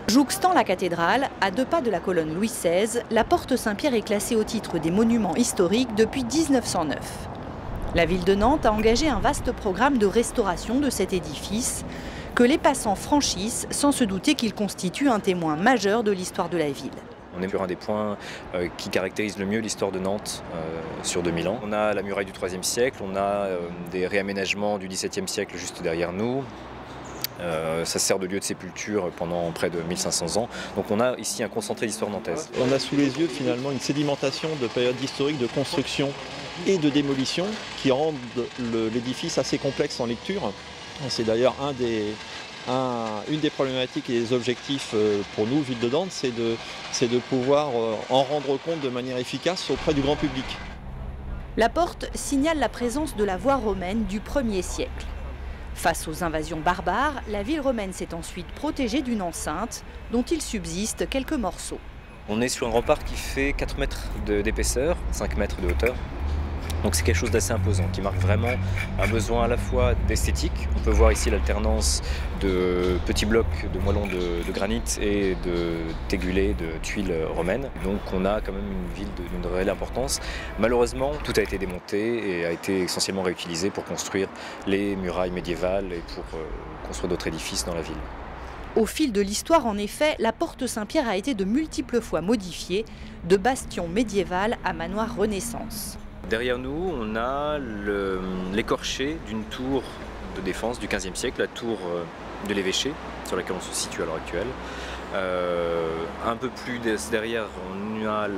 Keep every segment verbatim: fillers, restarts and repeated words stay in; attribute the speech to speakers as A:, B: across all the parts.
A: Jouxtant la cathédrale, à deux pas de la colonne Louis seize, la porte Saint-Pierre est classée au titre des monuments historiques depuis mille neuf cent neuf. La ville de Nantes a engagé un vaste programme de restauration de cet édifice que les passants franchissent sans se douter qu'il constitue un témoin majeur de l'histoire de la ville.
B: On est sur un des points euh, qui caractérise le mieux l'histoire de Nantes euh, sur deux mille ans. On a la muraille du troisième siècle, on a euh, des réaménagements du dix-septième siècle juste derrière nous. Euh, ça sert de lieu de sépulture pendant près de mille cinq cents ans. Donc on a ici un concentré d'histoire nantaise.
C: On a sous les yeux finalement une sédimentation de périodes historiques de construction et de démolition qui rendent l'édifice assez complexe en lecture. C'est d'ailleurs un des, un, une des problématiques et des objectifs pour nous, Ville de Nantes, c'est de, c'est de pouvoir en rendre compte de manière efficace auprès du grand public.
A: La porte signale la présence de la voie romaine du premier siècle. Face aux invasions barbares, la ville romaine s'est ensuite protégée d'une enceinte dont il subsiste quelques morceaux.
B: On est sur un rempart qui fait quatre mètres d'épaisseur, cinq mètres de hauteur. Donc c'est quelque chose d'assez imposant, qui marque vraiment un besoin à la fois d'esthétique. On peut voir ici l'alternance de petits blocs de moellons de, de granit et de tégulés, de tuiles romaines. Donc on a quand même une ville d'une réelle importance. Malheureusement, tout a été démonté et a été essentiellement réutilisé pour construire les murailles médiévales et pour euh, construire d'autres édifices dans la ville.
A: Au fil de l'histoire, en effet, la porte Saint-Pierre a été de multiples fois modifiée, de bastion médiéval à manoir Renaissance.
B: Derrière nous, on a l'écorché d'une tour de défense du quinzième siècle, la tour de l'évêché, sur laquelle on se situe à l'heure actuelle. Euh, un peu plus derrière, on a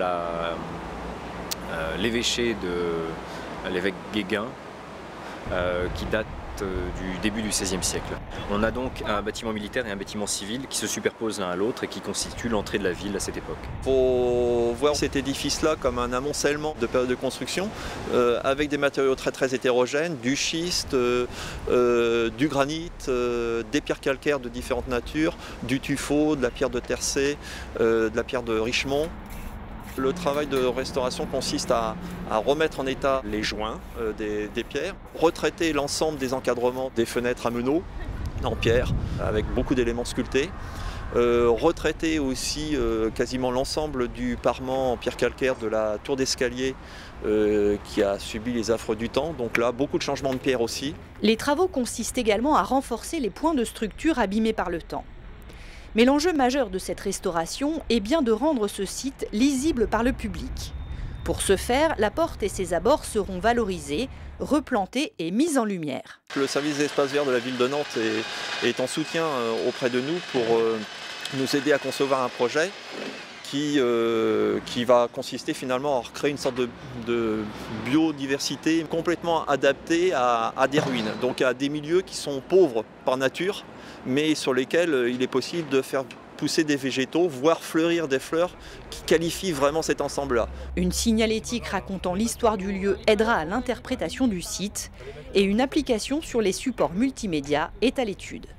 B: euh, l'évêché de l'évêque Guéguin, euh, qui date du début du seizième siècle. On a donc un bâtiment militaire et un bâtiment civil qui se superposent l'un à l'autre et qui constituent l'entrée de la ville à cette époque.
C: Il faut voir cet édifice-là comme un amoncellement de périodes de construction euh, avec des matériaux très très hétérogènes, du schiste, euh, euh, du granit, euh, des pierres calcaires de différentes natures, du tuffeau, de la pierre de Tercé, euh, de la pierre de Richemont. Le travail de restauration consiste à, à remettre en état les joints euh, des, des pierres, retraiter l'ensemble des encadrements des fenêtres à meneaux en pierre avec beaucoup d'éléments sculptés, euh, retraiter aussi euh, quasiment l'ensemble du parement en pierre calcaire de la tour d'escalier euh, qui a subi les affres du temps. Donc là, beaucoup de changements de pierre aussi.
A: Les travaux consistent également à renforcer les points de structure abîmés par le temps. Mais l'enjeu majeur de cette restauration est bien de rendre ce site lisible par le public. Pour ce faire, la porte et ses abords seront valorisés, replantés et mis en lumière.
C: Le service des espaces verts de la ville de Nantes est, est en soutien auprès de nous pour euh, nous aider à concevoir un projet qui, euh, qui va consister finalement à recréer une sorte de, de biodiversité complètement adaptée à, à des ruines, donc à des milieux qui sont pauvres par nature, mais sur lesquels il est possible de faire pousser des végétaux, voire fleurir des fleurs qui qualifient vraiment cet ensemble-là.
A: Une signalétique racontant l'histoire du lieu aidera à l'interprétation du site et une application sur les supports multimédia est à l'étude.